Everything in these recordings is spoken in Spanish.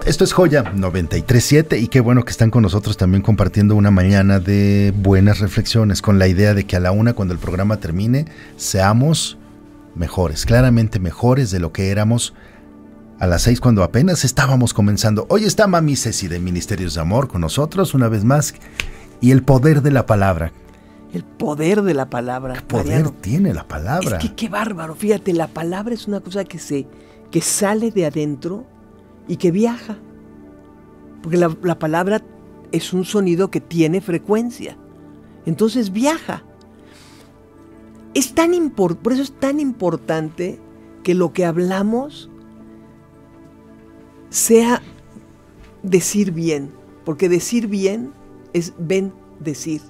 Esto es Joya 93.7 y qué bueno que están con nosotros también compartiendo una mañana de buenas reflexiones con la idea de que a la 1 cuando el programa termine seamos mejores, claramente mejores de lo que éramos a las 6 cuando apenas estábamos comenzando. Hoy está Mami Ceci de Ministerios de Amor con nosotros una vez más y el poder de la palabra. El poder de la palabra. ¿Qué poder Mariano, tiene la palabra? Es que qué bárbaro, fíjate, la palabra es una cosa que sale de adentro y que viaja, porque la palabra es un sonido que tiene frecuencia, entonces viaja. Por eso es tan importante que lo que hablamos sea decir bien, porque decir bien es bendecir.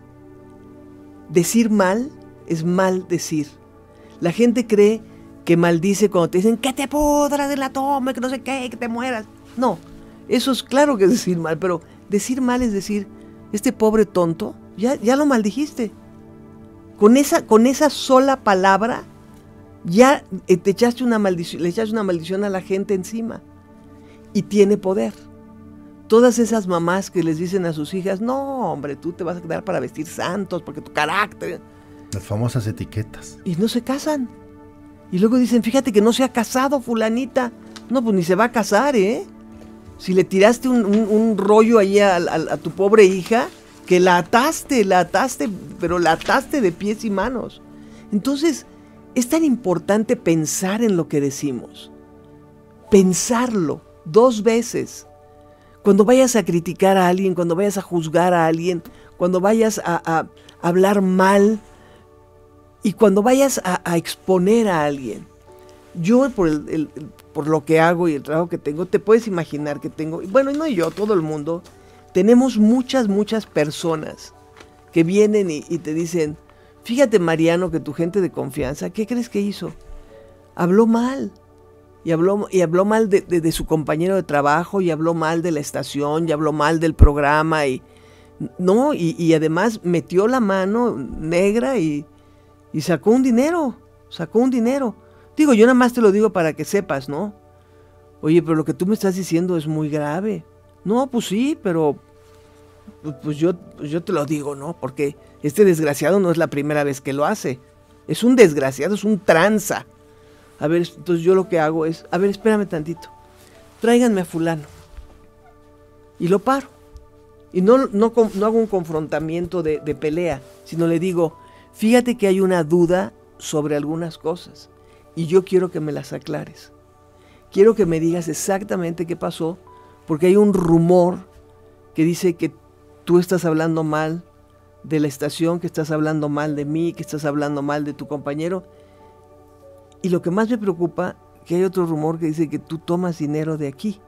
Decir mal es maldecir. La gente cree que maldice cuando te dicen que te pudras de la toma, que no sé qué, que te mueras. No, eso es claro que es decir mal, pero decir mal es decir, este pobre tonto, ya lo maldijiste. Con esa sola palabra, ya te echaste le echaste una maldición a la gente encima. Y tiene poder. Todas esas mamás que les dicen a sus hijas, no, hombre, tú te vas a quedar para vestir santos, porque tu carácter. Las famosas etiquetas. Y no se casan. Y luego dicen, fíjate que no se ha casado fulanita. No, pues ni se va a casar, ¿eh? Si le tiraste un rollo ahí a tu pobre hija, que la ataste, pero la ataste de pies y manos. Entonces, es tan importante pensar en lo que decimos. Pensarlo 2 veces. Cuando vayas a criticar a alguien, cuando vayas a juzgar a alguien, cuando vayas a hablar mal, y cuando vayas a exponer a alguien. Yo, por lo que hago y el trabajo que tengo, te puedes imaginar que tengo, bueno, no yo, todo el mundo, tenemos muchas personas que vienen y te dicen, fíjate Mariano, que tu gente de confianza, ¿qué crees que hizo? Habló mal. Y habló mal de su compañero de trabajo, y habló mal de la estación, y habló mal del programa, y además metió la mano negra y sacó un dinero. Digo, yo nada más te lo digo para que sepas, ¿no? Oye, pero lo que tú me estás diciendo es muy grave. No, pues sí, pero pues yo te lo digo, ¿no? Porque este desgraciado no es la primera vez que lo hace. Es un desgraciado, es un tranza. A ver, entonces yo lo que hago es, a ver, espérame tantito. Tráiganme a fulano. Y lo paro. Y no hago un confrontamiento de pelea, sino le digo, fíjate que hay una duda sobre algunas cosas y yo quiero que me las aclares. Quiero que me digas exactamente qué pasó, porque hay un rumor que dice que tú estás hablando mal de la estación, que estás hablando mal de mí, que estás hablando mal de tu compañero. Y lo que más me preocupa, que hay otro rumor que dice que tú tomas dinero de aquí.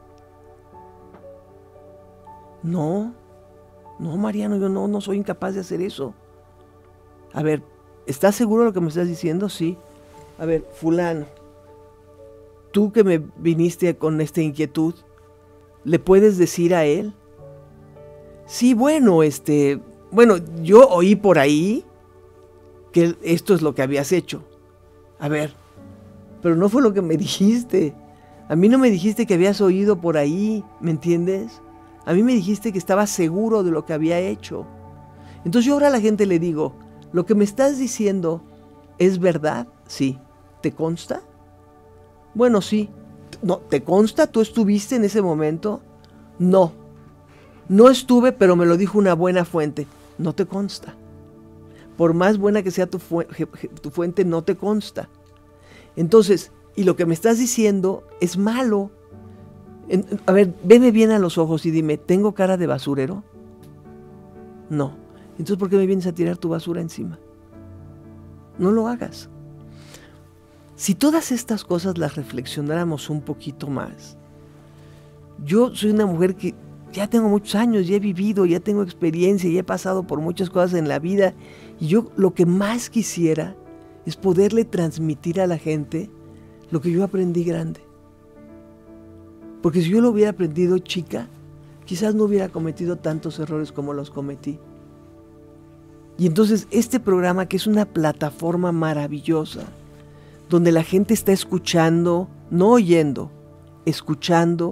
No, Mariano, yo no soy incapaz de hacer eso. A ver, ¿estás seguro de lo que me estás diciendo? Sí. A ver, fulano, tú que me viniste con esta inquietud, ¿le puedes decir a él? Sí, bueno, yo oí por ahí que esto es lo que habías hecho. A ver, pero no fue lo que me dijiste. A mí no me dijiste que habías oído por ahí, ¿me entiendes? A mí me dijiste que estabas seguro de lo que había hecho. Entonces yo ahora a la gente le digo, ¿lo que me estás diciendo es verdad? Sí. ¿Te consta? Bueno, sí. No, ¿te consta? ¿Tú estuviste en ese momento? No. No estuve, pero me lo dijo una buena fuente. No te consta. Por más buena que sea tu fuente, no te consta. Entonces, y lo que me estás diciendo es malo. A ver, veme bien a los ojos y dime, ¿tengo cara de basurero? No. Entonces, ¿por qué me vienes a tirar tu basura encima? No lo hagas. Si todas estas cosas las reflexionáramos un poquito más. Yo soy una mujer que ya tengo muchos años, ya he vivido, ya tengo experiencia, ya he pasado por muchas cosas en la vida. Y yo lo que más quisiera es poderle transmitir a la gente lo que yo aprendí grande. Porque si yo lo hubiera aprendido chica, quizás no hubiera cometido tantos errores como los cometí. Y entonces este programa, que es una plataforma maravillosa, donde la gente está escuchando, no oyendo, escuchando,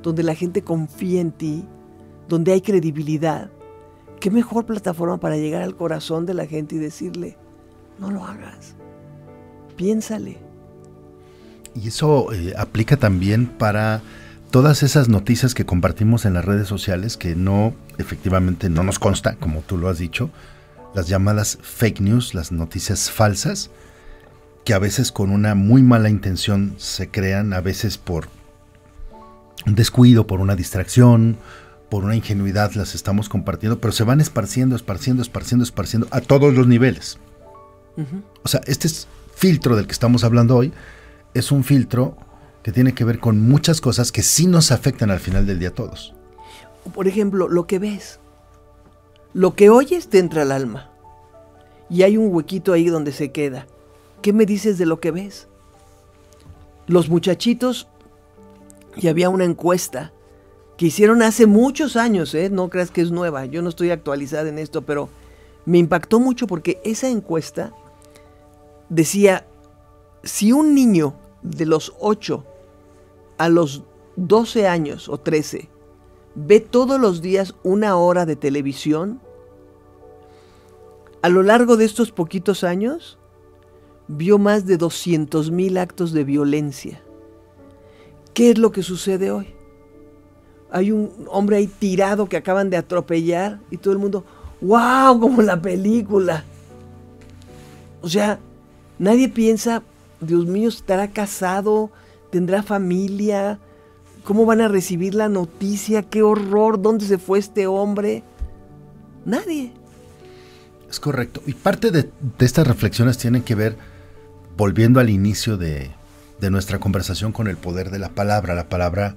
donde la gente confía en ti, donde hay credibilidad. ¿Qué mejor plataforma para llegar al corazón de la gente y decirle, no lo hagas, piénsale? Y eso aplica también para todas esas noticias que compartimos en las redes sociales que no, efectivamente no nos consta, como tú lo has dicho, las llamadas fake news, las noticias falsas, que a veces con una muy mala intención se crean, a veces por un descuido, por una distracción, por una ingenuidad las estamos compartiendo, pero se van esparciendo a todos los niveles. Uh-huh. O sea, este filtro del que estamos hablando hoy es un filtro que tiene que ver con muchas cosas que sí nos afectan al final del día a todos. Por ejemplo, lo que ves, lo que oyes te entra al alma y hay un huequito ahí donde se queda. ¿Qué me dices de lo que ves? Los muchachitos, y había una encuesta que hicieron hace muchos años, no creas que es nueva, yo no estoy actualizada en esto, pero me impactó mucho porque esa encuesta decía, si un niño de los 8 a los 12 años o 13 ve todos los días 1 hora de televisión, a lo largo de estos poquitos años, vio más de 200,000 actos de violencia. ¿Qué es lo que sucede hoy? Hay un hombre ahí tirado que acaban de atropellar y todo el mundo, ¡wow! Como en la película. O sea, nadie piensa, Dios mío, ¿estará casado? ¿Tendrá familia? ¿Cómo van a recibir la noticia? ¡Qué horror! ¿Dónde se fue este hombre? Nadie. Es correcto. Y parte de estas reflexiones tienen que ver, volviendo al inicio de nuestra conversación, con el poder de la palabra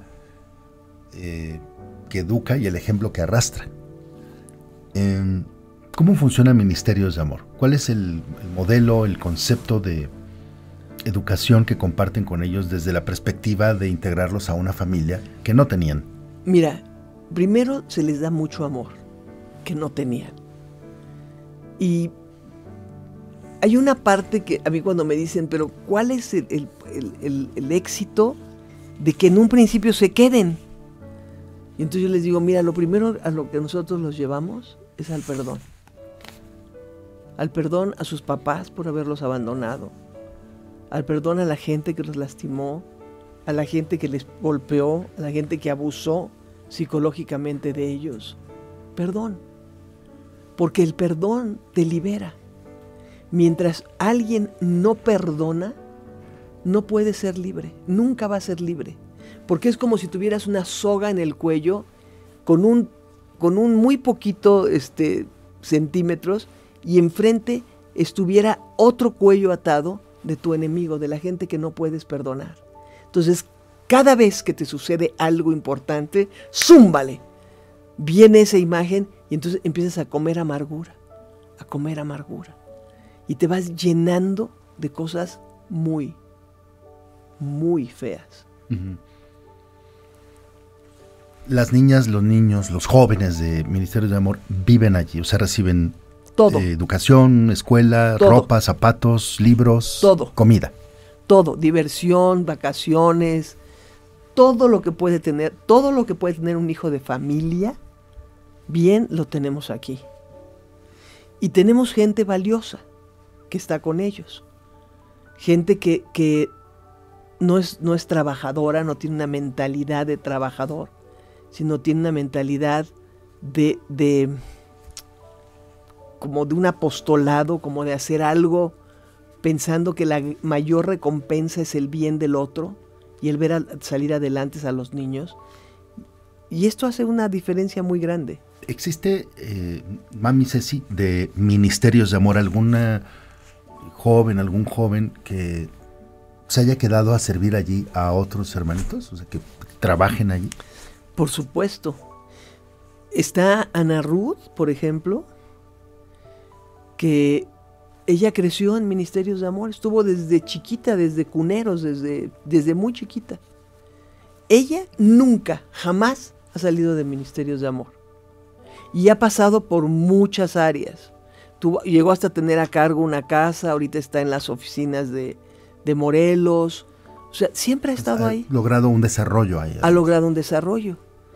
que educa y el ejemplo que arrastra. ¿Cómo funciona Ministerios de Amor? ¿Cuál es el modelo, el concepto de educación que comparten con ellos desde la perspectiva de integrarlos a una familia que no tenían? Mira, primero se les da mucho amor que no tenían. Y hay una parte que a mí cuando me dicen, pero ¿cuál es el éxito de que en un principio se queden? Y entonces yo les digo, mira, lo primero a lo que nosotros los llevamos es al perdón. Al perdón a sus papás por haberlos abandonado. Al perdón a la gente que los lastimó, a la gente que les golpeó, a la gente que abusó psicológicamente de ellos. Perdón. Porque el perdón te libera. Mientras alguien no perdona, no puede ser libre, nunca va a ser libre. Porque es como si tuvieras una soga en el cuello con un muy poquito centímetros y enfrente estuviera otro cuello atado de tu enemigo, de la gente que no puedes perdonar. Entonces, cada vez que te sucede algo importante, ¡zúmbale! Viene esa imagen y entonces empiezas a comer amargura, y te vas llenando de cosas muy, muy feas. Uh-huh. Las niñas, los niños, los jóvenes de Ministerios de Amor viven allí, o sea, reciben todo. Educación, escuela, todo. Ropa, zapatos, libros, todo. Comida. Todo, diversión, vacaciones, todo lo que puede tener un hijo de familia, bien lo tenemos aquí. Y tenemos gente valiosa que está con ellos. Gente que no es trabajadora, no tiene una mentalidad de trabajador, sino tiene una mentalidad como de un apostolado, como de hacer algo pensando que la mayor recompensa es el bien del otro y el ver salir adelante a los niños. Y esto hace una diferencia muy grande. ¿Existe, Mami Ceci, de Ministerios de Amor, algún joven que se haya quedado a servir allí a otros hermanitos? O sea, que trabajen allí. Por supuesto. Está Ana Ruth, por ejemplo, que ella creció en Ministerios de Amor, estuvo desde chiquita, desde cuneros, desde muy chiquita. Ella nunca, jamás ha salido de Ministerios de Amor. Y ha pasado por muchas áreas. Llegó hasta tener a cargo una casa, ahorita está en las oficinas de Morelos. O sea, siempre ha estado ahí. Ha logrado un desarrollo ahí. Ha logrado un desarrollo.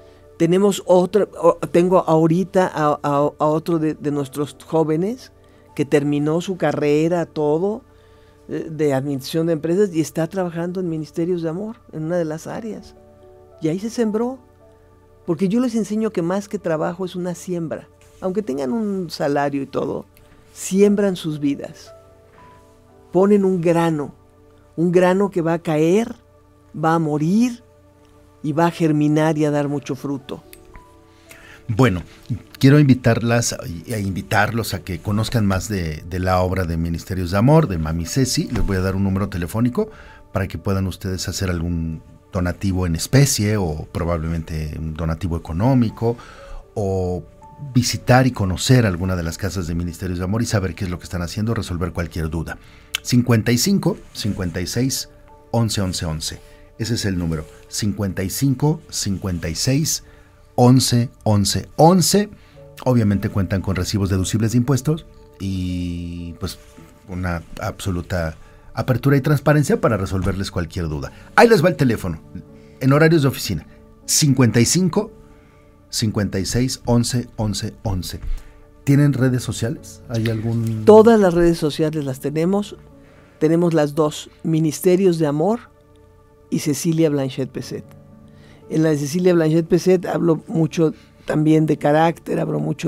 Tengo ahorita a otro de nuestros jóvenes que terminó su carrera, todo, de administración de empresas y está trabajando en Ministerios de Amor, en una de las áreas. Y ahí se sembró. Porque yo les enseño que más que trabajo es una siembra. Aunque tengan un salario y todo, siembran sus vidas. Ponen un grano que va a caer, va a morir y va a germinar y a dar mucho fruto. Bueno, quiero invitarlos a que conozcan más de la obra de Ministerios de Amor, de Mami Ceci. Les voy a dar un número telefónico para que puedan ustedes hacer algún donativo en especie o probablemente un donativo económico o visitar y conocer alguna de las casas de Ministerios de Amor y saber qué es lo que están haciendo, resolver cualquier duda. 55 56 11 11 11. Ese es el número. 55 56 11 11 11. Obviamente cuentan con recibos deducibles de impuestos y pues una absoluta apertura y transparencia para resolverles cualquier duda. Ahí les va el teléfono, en horarios de oficina, 55 56 11 11 11. ¿Tienen redes sociales? ¿Hay algún...? Todas las redes sociales las tenemos. Tenemos las dos, Ministerios de Amor y Cecilia Blanchet Peset. En la de Cecilia Blanchet Peset hablo mucho también de carácter, hablo mucho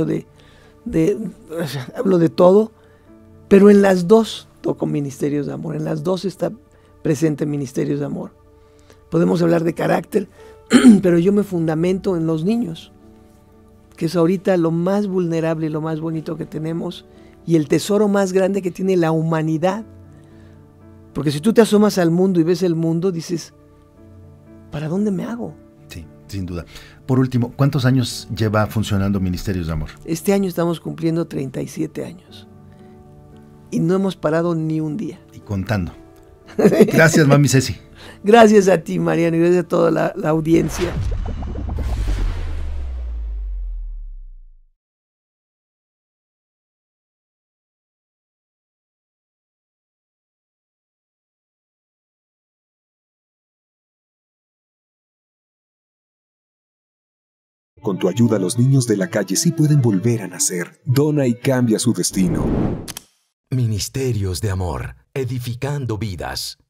hablo de todo, pero en las dos toco Ministerios de Amor, en las dos está presente Ministerios de Amor. Podemos hablar de carácter, pero yo me fundamento en los niños, que es ahorita lo más vulnerable y lo más bonito que tenemos y el tesoro más grande que tiene la humanidad. Porque si tú te asomas al mundo y ves el mundo, dices, ¿para dónde me hago? Sí, sin duda. Por último, ¿cuántos años lleva funcionando Ministerios de Amor? Este año estamos cumpliendo 37 años. Y no hemos parado ni un día. Y contando. Gracias, Mami Ceci. Gracias a ti, Mariano, y gracias a toda la audiencia. Con tu ayuda, los niños de la calle sí pueden volver a nacer. Dona y cambia su destino. Ministerios de Amor, edificando vidas.